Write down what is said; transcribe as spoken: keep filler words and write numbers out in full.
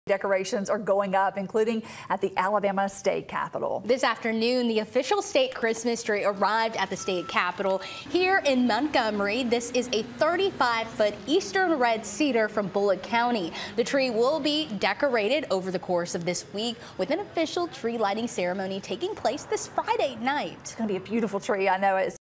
Decorations are going up, including at the Alabama State Capitol. This afternoon, the official state Christmas tree arrived at the state capitol here in Montgomery. This is a thirty-five foot eastern red cedar from Bullock County. The tree will be decorated over the course of this week with an official tree lighting ceremony taking place this Friday night. It's going to be a beautiful tree. I know it's